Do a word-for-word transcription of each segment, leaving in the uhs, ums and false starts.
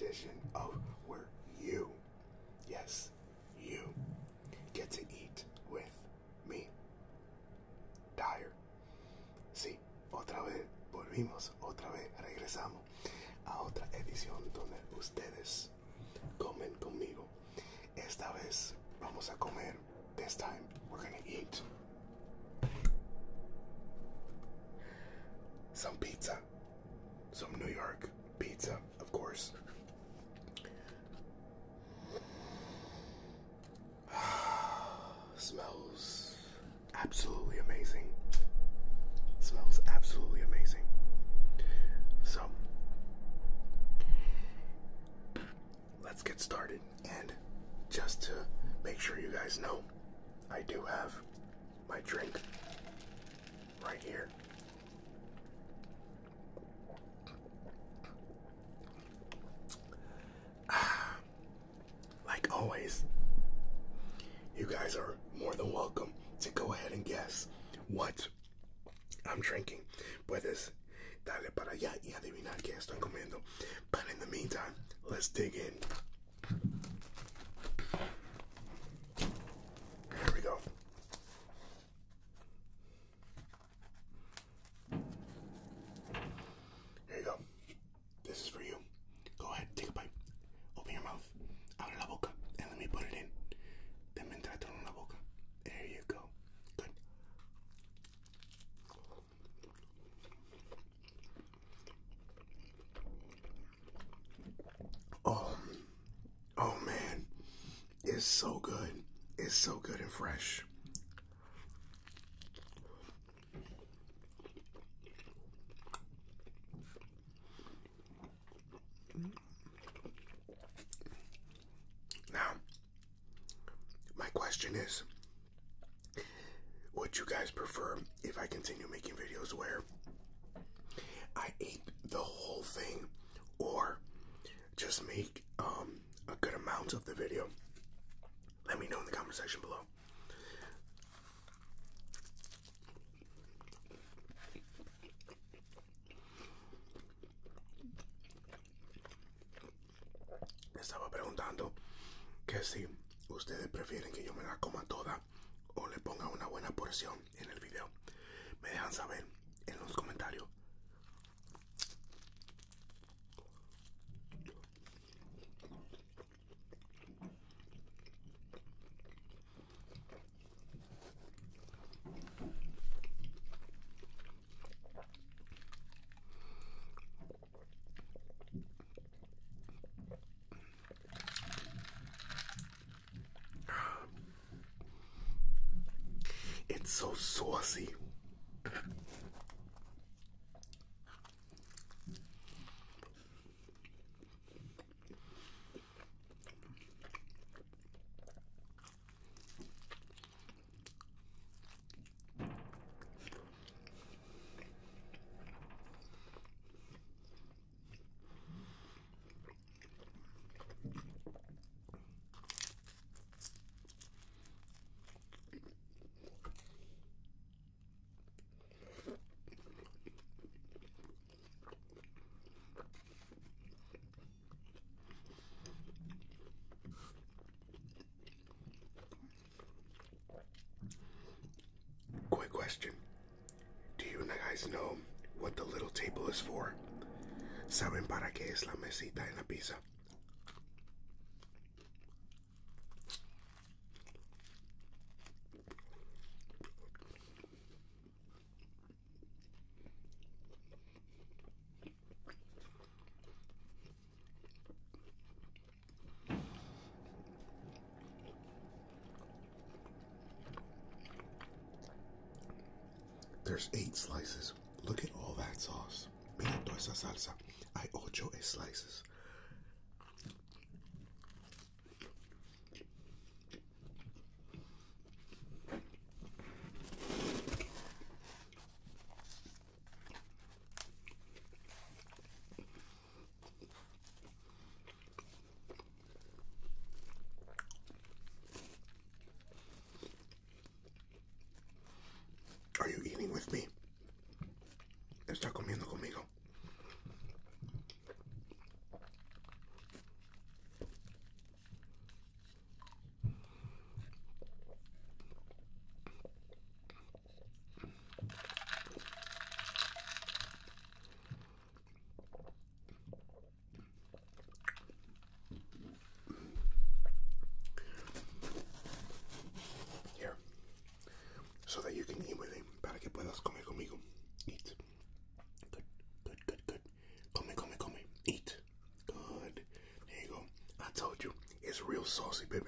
edition of where you, yes, you, get to eat with me, Dire. Sí, otra vez volvimos, otra vez regresamos a otra edición donde ustedes comen conmigo. Esta vez vamos a comer. This time we're gonna eat some pizza, some New York pizza, of course. Smells absolutely amazing. Smells absolutely amazing. So, let's get started. And just to make sure you guys know, I do have my drink right here. Like always, you guys are more than welcome to go ahead and guess what I'm drinking. Puedes darle para allá y adivinar qué estoy comiendo. But in the meantime, let's dig in. Here we go. Here you go. This is for you. Go ahead, take a bite. Open your mouth. Abre la boca. And let me put it in. Denme entrártelo en la boca. There you go. Good. Oh, oh man. It's so good. It's so good and fresh. Now, my question is, would you guys prefer if I continue making videos where I ate the whole thing, or just make um, a good amount of the video? Let me know in the comment section below. Estaba preguntando que si ustedes prefieren que yo me la coma toda o le ponga una buena porción en el video. Me dejan saber en los comentarios. It's so saucy. Quick question. Do you guys know what the little table is for? ¿Saben para qué es la mesita en la pizza? There's eight slices. Look at all that sauce. Mira toda esa salsa. Hay ocho slices. Are you eating with me? Está comiendo conmigo. saucy, baby.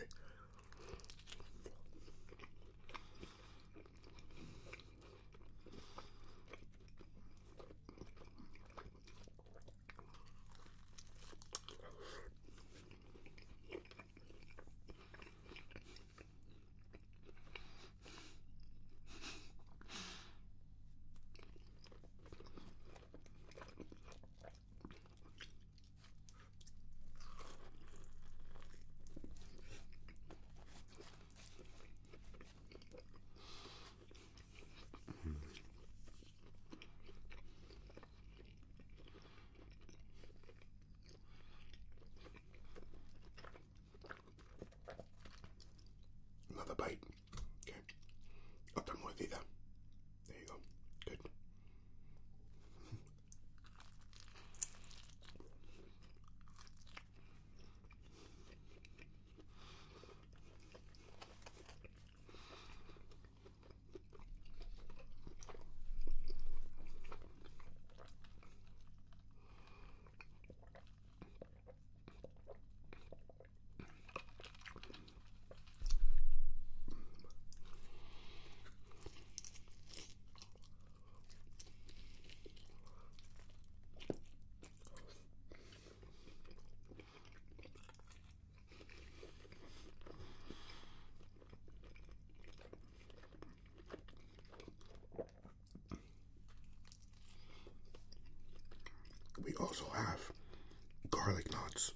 Another bite. Okay. Otra mordida. There you go. Good. We also have garlic knots.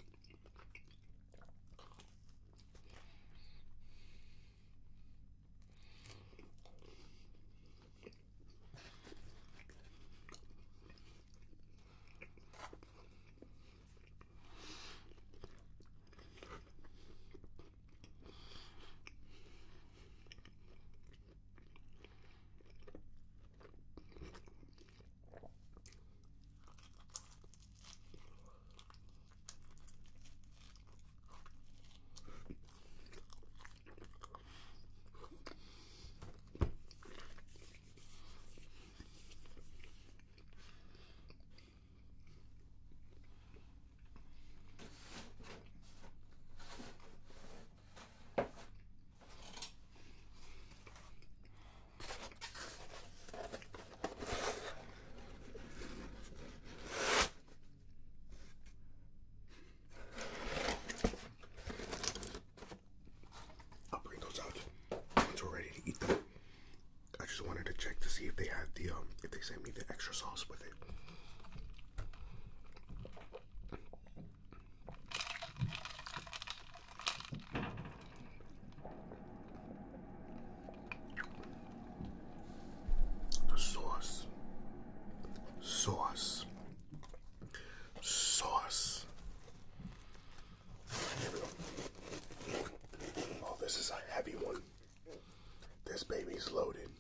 Check to see if they had the um if they sent me the extra sauce with it. The sauce. Sauce. Sauce. Here we go. Oh, this is a heavy one. This baby's loaded.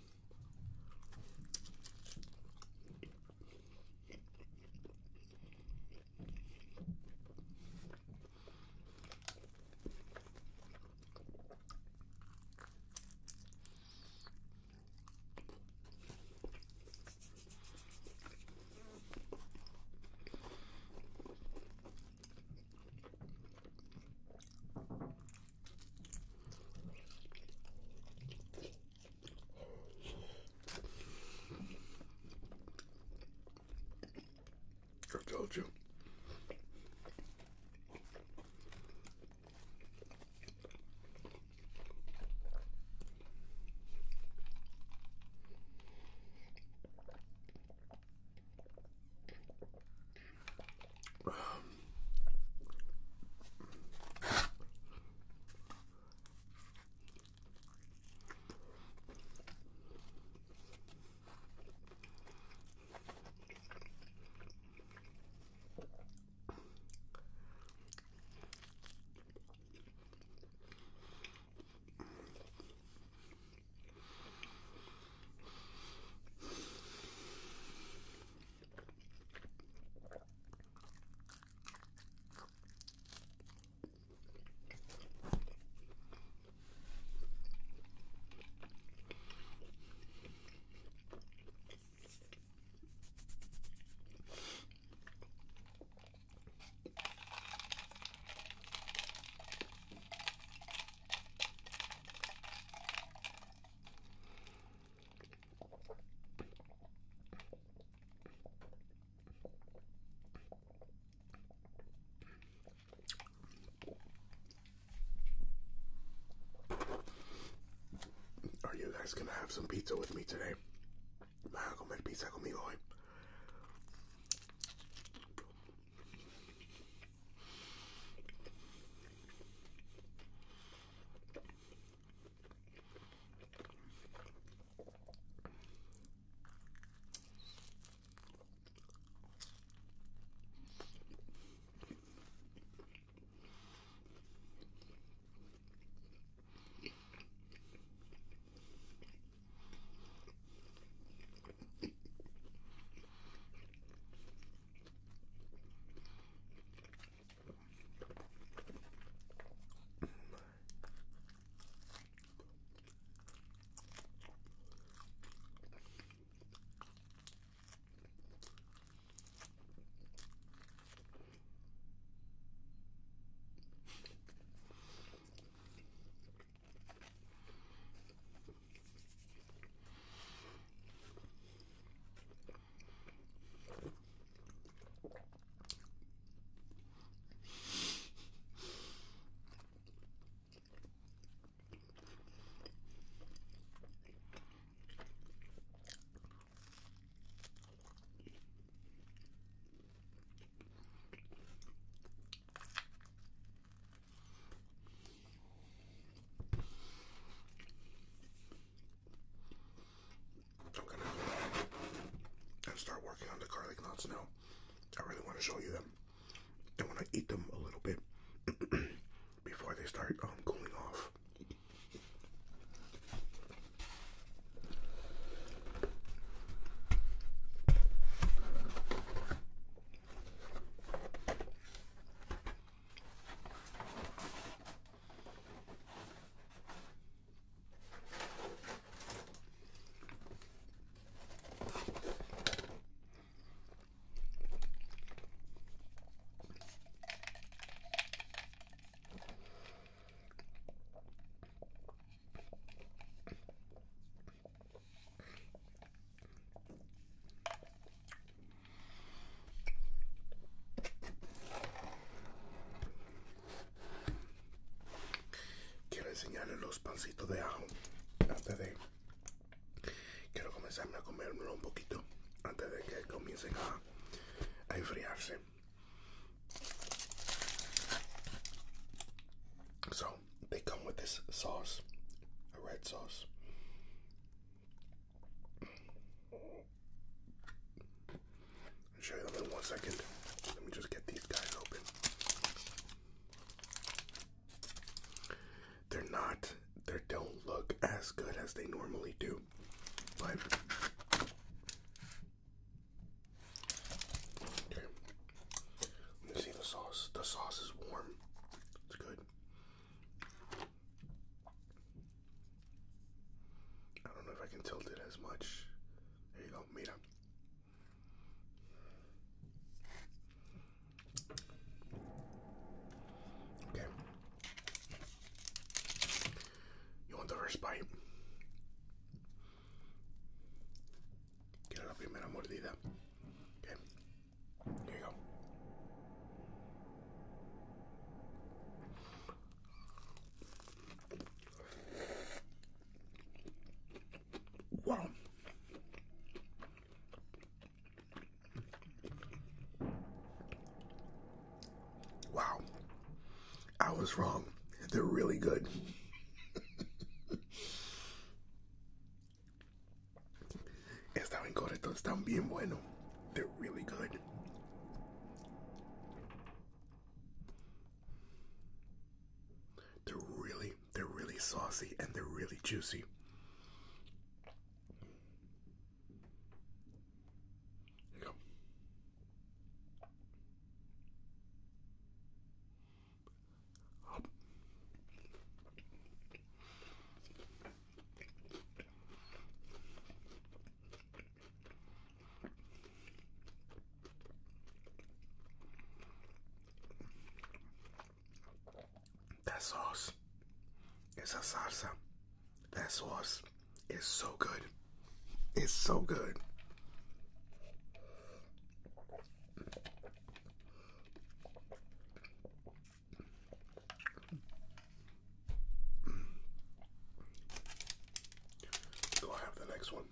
is gonna have some pizza with me today. Van a comer pizza conmigo hoy. Start working on the garlic knots now. I really want to show you them. I want to eat them a little bit before they start um, cooling off. Enseñarles los pancitos de ajo antes de quiero comenzarme a comérmelo un poquito antes de que comiencen a, a enfriarse. So they come with this sauce, a red sauce. I'll show you them in one second. Let me just get these guys open. They're not, they don't look as good as they normally do, but okay. Let me see the sauce. The sauce is warm. It's good. I don't know if I can tilt it as much. There you go, mira. Okay. The first bite. Quiero la primera mordida. Okay. Here you go. Wow. Wow. I was wrong. They're really good. Estaban correctos, están bien buenos. They're really good. They're really, they're really saucy and they're really juicy. Here you go. Oh. That sauce, esa salsa, that sauce is so good. It's so good. next one.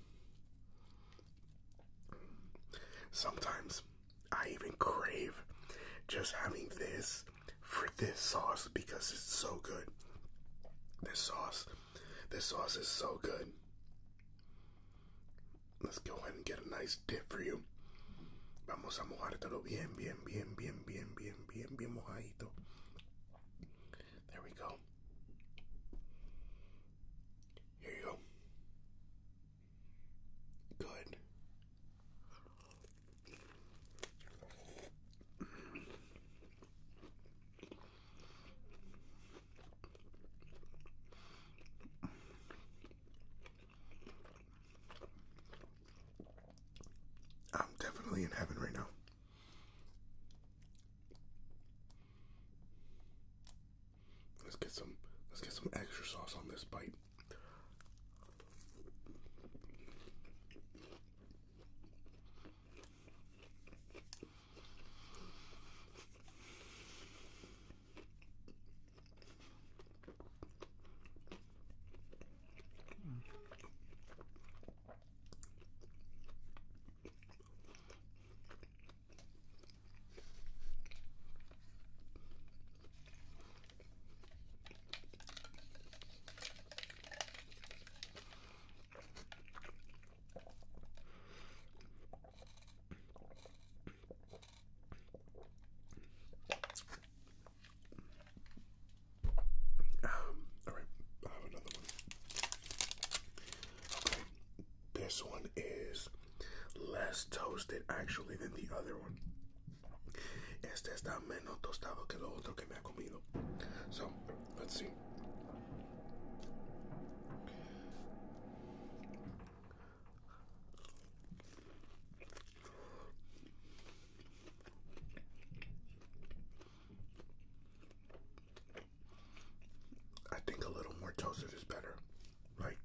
Sometimes I even crave just having this for this sauce because it's so good. This sauce, this sauce is so good. Let's go ahead and get a nice dip for you. Vamos a mojártelo bien, bien, bien, bien, bien, bien, bien, bien mojadito. There we go. Here you go. Good. I'm definitely in heaven right now. Let's get some let's get some extra sauce on this bite. This one is less toasted actually than the other one. Este está menos tostado que lo otro que me ha comido. So, let's see. I think a little more toasted is better. Like,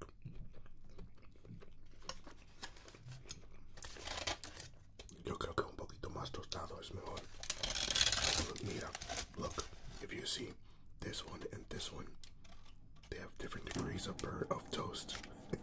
yo creo que un poquito más tostado es mejor. Mira, look, if you see this one and this one, they have different degrees of burn of toast.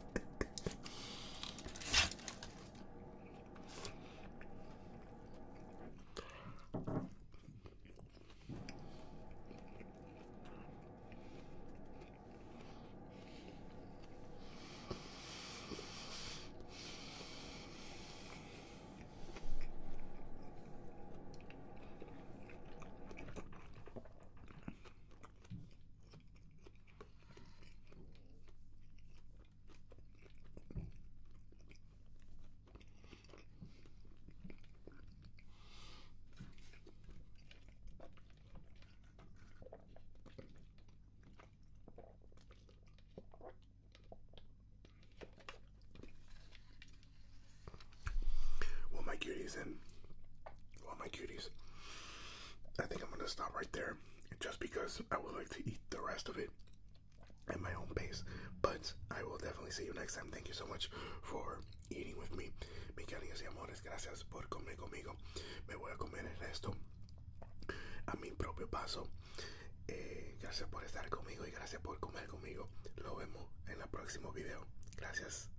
My cuties and well my cuties I think I'm gonna stop right there just because I would like to eat the rest of it at my own pace, but I will definitely see you next time. Thank you so much for eating with me, mis cariños y amores. Gracias por comer conmigo. Me voy a comer el resto a mi propio paso. Eh, gracias por estar conmigo y gracias por comer conmigo. Lo vemos en el próximo video. Gracias.